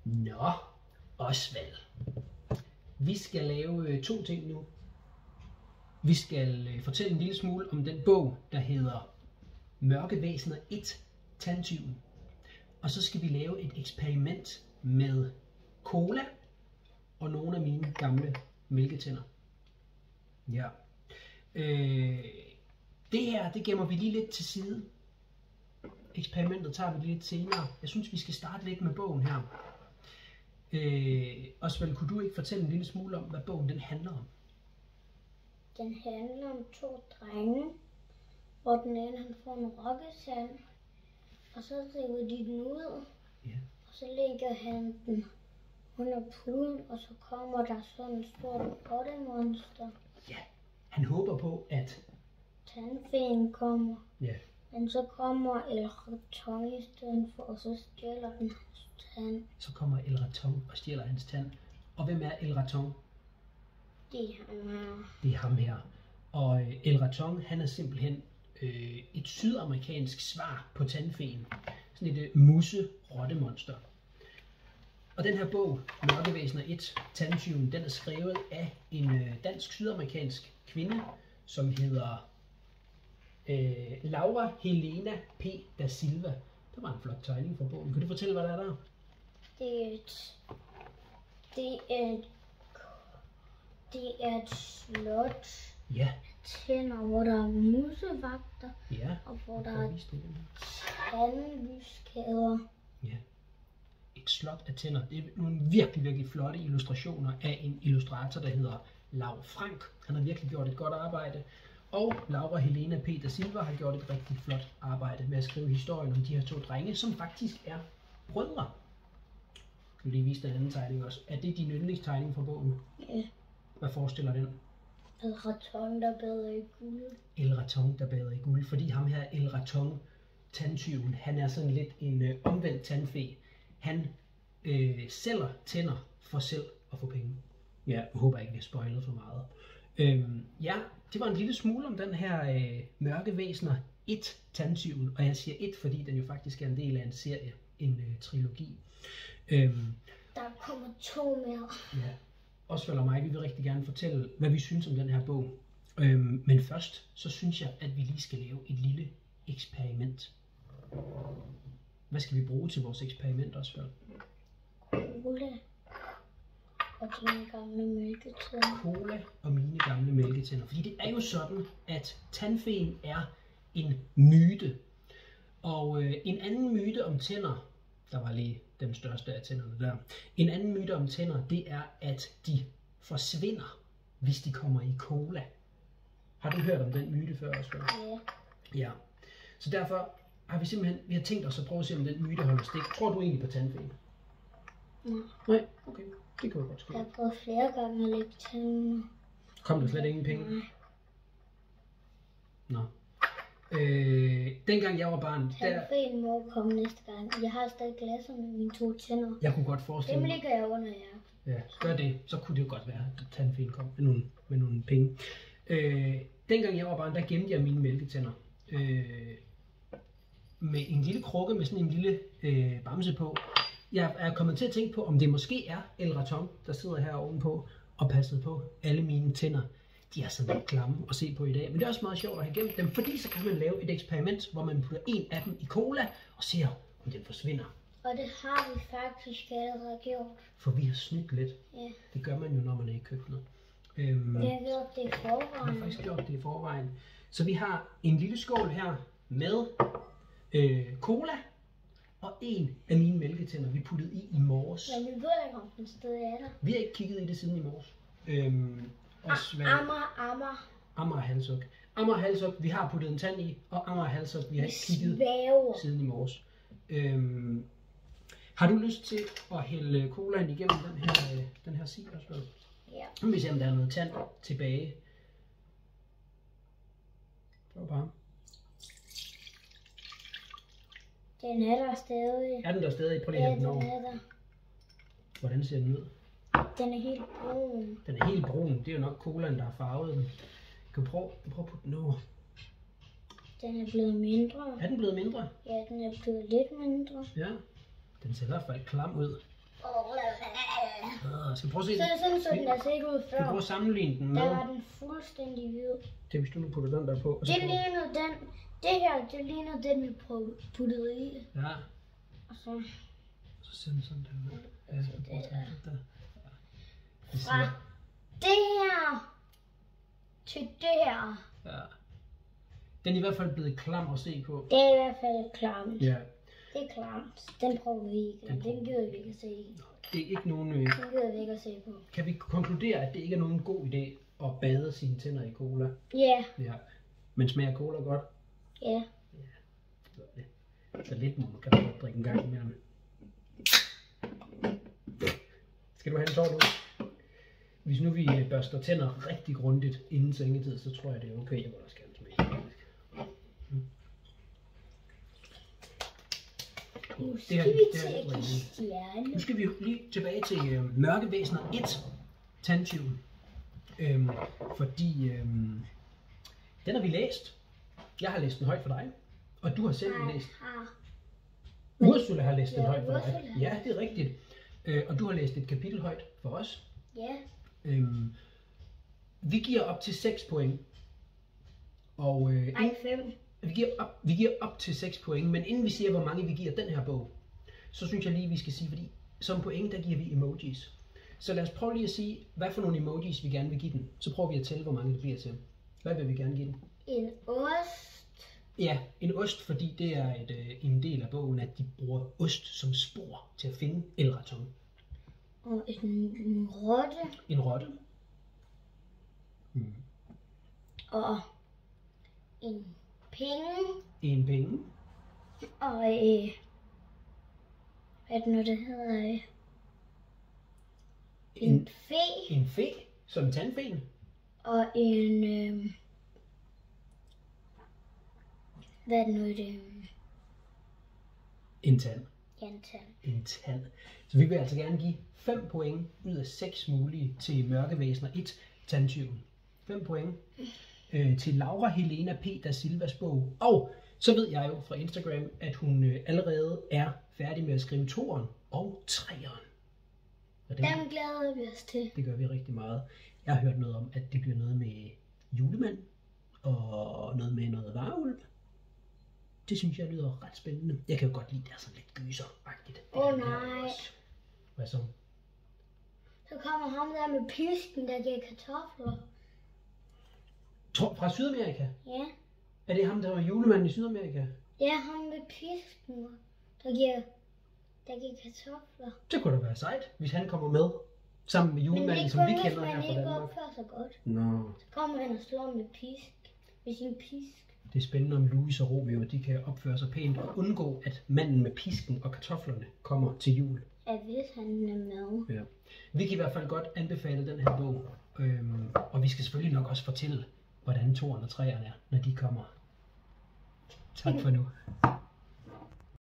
Nå, Osvald. Vi skal lave 2 ting nu. Vi skal fortælle en lille smule om den bog, der hedder Mørke Væsener 1, Tandtyven. Og så skal vi lave et eksperiment med cola og nogle af mine gamle mælketænder. Ja. Det her, det gemmer vi lige lidt til side. Eksperimentet tager vi lidt senere. Jeg synes, vi skal starte lidt med bogen her. Osvald, kunne du ikke fortælle en lille smule om, hvad bogen den handler om? Den handler om 2 drenge, hvor den ene han får en rokkesand, og så river de den ud, Ja. og så lægger han den under puden, og så kommer der sådan en stort rottemonster. Ja. Han håber på, at... Tandfeen kommer, Ja. men så kommer El Raton i stedet for, og så stjæler den hans tand. Så kommer El Raton og stjæler hans tand. Og hvem er El Raton? Det er ham her. Det er ham her. Og El Raton, han er simpelthen et sydamerikansk svar på tandfeen. Sådan et musse-rottemonster. Og den her bog, Mørke Væsener 1, Tandtyven, den er skrevet af en dansk-sydamerikansk kvinde, som hedder Laura Helena P. da Silva. Der var en flot tegning fra bogen. Kan du fortælle, hvad der er der? Det er et slot. Ja. Tænder, hvor der er musevagter, Ja. og hvor der er Vise det igen. tandlyskæder. Ja. Et slot af tænder. Det er nogle virkelig, virkelig flotte illustrationer af en illustrator, der hedder Laura Frank. Han har virkelig gjort et godt arbejde. Og Laura Helena P. da Silva har gjort et rigtig flot arbejde med at skrive historien om de her 2 drenge, som faktisk er brødre. Kan du lige vise den anden tegning også? Er det din yndlingstegning fra bogen? Ja. Hvad forestiller den? El Raton, der bader i guld. El Raton, der bader i guld. Fordi ham her, El Raton, tandtyven, han er sådan lidt en omvendt tandfe. Han sælger tænder for selv at få penge. Ja, jeg håber ikke, vi har spoilet for meget. Ja, det var en lille smule om den her Mørke Væsener 1, Tandtyven. Og jeg siger 1, fordi den jo faktisk er en del af en serie, en trilogi. Der kommer 2 mere. Ja. Osvald og mig, vi vil rigtig gerne fortælle, hvad vi synes om den her bog. Men først, så synes jeg, at vi lige skal lave et lille eksperiment. Hvad skal vi bruge til vores eksperiment, Osvald? Cola og dine gamle mælketænder. Cola og mine gamle mælketænder. Fordi det er jo sådan, at tandfeen er en myte. Og en anden myte om tænder, der var lige den største af tænderne der. En anden myte om tænder, det er, at de forsvinder, hvis de kommer i cola. Har du hørt om den myte før, Osvald? Ja. Ja. Så derfor har vi har tænkt os at prøve at se, om den myte holder stik. Tror du egentlig på tandfeen? Nej. Nej? Okay. Det kan jo godt ske. Jeg har prøvet flere gange at lægge tænderne. Kom der slet ingen penge? Nej. Nå. Dengang jeg var barn, der... Tandfeen må komme næste gang. Jeg har stadig glasser med mine 2 tænder. Jeg kunne godt forestille Dem mig... ligger jeg under jer. Ja, gør det. Så kunne det jo godt være, at tandfeen kom med nogle penge. Dengang jeg var barn, der gemte jeg mine mælketænder. Med en lille krukke med sådan en lille bamse på. Jeg er kommet til at tænke på, om det måske er El Raton, der sidder her ovenpå og passer på alle mine tænder. De er sådan lidt klamme at se på i dag, men det er også meget sjovt at have gemt dem, fordi så kan man lave et eksperiment, hvor man putter en af dem i cola og ser, om den forsvinder. Og det har vi faktisk allerede gjort. For vi har snydt lidt. Ja. Det gør man jo, når man er i køkkenet. Vi har gjort det i Vi har forvejen. faktisk gjort det i forvejen. Så vi har en lille skål her med cola og en af mine mælketænder, vi puttede i morges. Men vi ved ikke, om den stadig er der. Vi har ikke kigget i det siden i morges. Amager halshug. Amager halshug, vi har puttet en tand i, og Amager halshug, vi har ikke kigget Svæver. siden i morges. Har du lyst til at hælde colaen igennem den her sil også? Ja. Nu vil vi se, om der er noget tand tilbage. Prøv bare. Den er der stadig. Er den der stadig? Prøv lige at Ja, hælde den den over. er der. Hvordan ser den ud? Den er helt brun. Den er helt brun. Det er jo nok colaen, der har farvet den. Kan du prøve at putte den over? Den er blevet mindre. Er den blevet mindre? Ja, den er blevet lidt mindre. Ja. Den ser i hvert fald klam ud. Skal vi prøve at se Så den? sådan den der set ud Skal vi prøve før. at sammenligne den med? Der var den fuldstændig hvid. Det er, hvis du nu putter den der på. Og så Det ligner den. Det her, det ligner den, vi puttede i. Ja, Og så så ser den sådan der ud. Ja, så prøv at tage lidt der. Ja. fra det her til det her. Ja. Den er i hvert fald blevet klam at se på. Det er i hvert fald klamt. Ja. Det er klamt. Den prøver vi ikke. Den gider vi ikke at se i. Det er ikke nogen... Den gider vi ikke at se på. Kan vi konkludere, at det ikke er nogen god idé at bade sine tænder i cola? Ja. Ja. Men smager cola godt? Ja. Så lidt må man kan godt drikke en gang imellem. Skal du have en tår nu? Hvis nu vi børster tænder rigtig grundigt inden sengetid, så tror jeg det er okay. Jeg vil også gerne smage. Nu Det skal her- vi det her er til lidt rigtigt. stjerne. Nu skal vi lige tilbage til Mørkevæsener 1, tandtyven. Fordi den har vi læst. Jeg har læst den højt for dig, og du har selv læst. Ursula har læst den Ja, højt for dig. Ursula. Ja, det er rigtigt. Og du har læst et kapitel højt for os. Ja. Vi giver op til 6 point. Og Nej, 5. vi giver op til 6 point, men inden vi siger, hvor mange vi giver den her bog, så synes jeg lige, vi skal sige, fordi som point, der giver vi emojis. Så lad os prøve lige at sige, hvad for nogle emojis vi gerne vil give den. Så prøver vi at tælle, hvor mange det bliver til. Hvad vil vi gerne give den? En ost. Ja, en ost, fordi det er en del af bogen, at de bruger ost som spor til at finde elraton. Og en rotte. En rotte. Og en penge. En penge. Og hvad er det nu, det hedder? En fe. En fe, som tandfen. Og en... hvad er det nu, det? En tand. Ja, en tand. En tand. Så vi vil altså gerne give 5 point ud af 6 mulige til Mørkevæsener 1, tandtyven. 5 point til Laura Helena P. da Silvas bog. Og så ved jeg jo fra Instagram, at hun allerede er færdig med at skrive 2'eren og 3'eren. Og Dem glæder vi os til. det gør vi rigtig meget. Jeg har hørt noget om, at det bliver noget med julemand og noget med noget varulv. Det synes jeg lyder ret spændende. Jeg kan jo godt lide, det er sådan lidt gyser-agtigt. Nej. Hvad så? Så kommer ham der med pisken, der giver kartofler. Fra Sydamerika? Ja. Er det ham, der var julemanden i Sydamerika? Ja, ham med pisken, der giver kartofler. Det kunne da være sejt, hvis han kommer med. Sammen med Men julemanden, det som er vi kun, hvis kender her man fra ikke Danmark. opfører sig godt. Nå. Så kommer han og slår med sin pisk. Det er spændende, om Louis og Romeo de kan opføre sig pænt og undgå, at manden med pisken og kartoflerne kommer til jul. Ja, hvis han er med. Ja. Vi kan i hvert fald godt anbefale den her bog. Og vi skal selvfølgelig nok også fortælle, hvordan 2'eren og 3'eren er, når de kommer. Tak for nu.